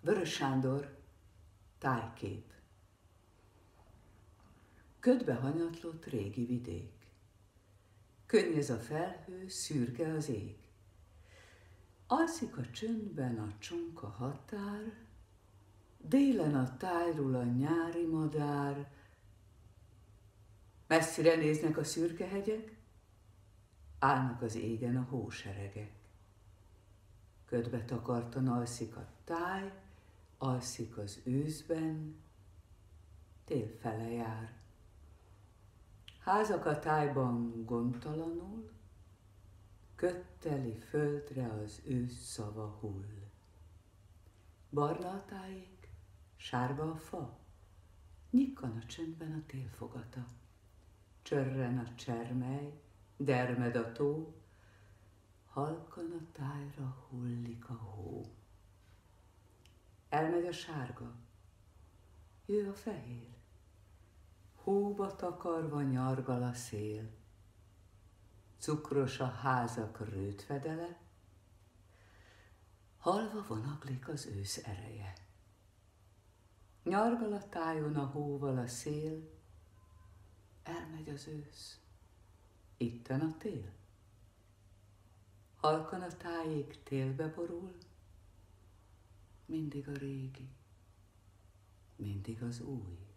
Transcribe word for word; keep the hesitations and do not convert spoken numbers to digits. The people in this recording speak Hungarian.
Vörös Sándor, tájkép. Ködbe hanyatlott régi vidék. Könnyez a felhő, szürke az ég. Alszik a csöndben a csonka határ, délen a tájról a nyári madár. Messzire néznek a szürke hegyek, állnak az égen a hóseregek. Ködbe takartan alszik a táj, alszik az őszben, tél fele jár. Házak a tájban gondtalanul, kötteli földre az ősz szava hull. Barna a tájék, sárga a fa, nyikkan a csöndben a télfogata. Csörren a csermely, dermed a tó, halkan a tájra hullik a hó. Elmegy a sárga, jő a fehér, hóba takarva nyargal a szél. Cukros a házak rőtfedele, halva vonaglik az ősz ereje. Nyargal a tájon a hóval a szél, elmegy az ősz, itten a tél. Halkan a tájék télbe borul, mindig a régi, mindig az új.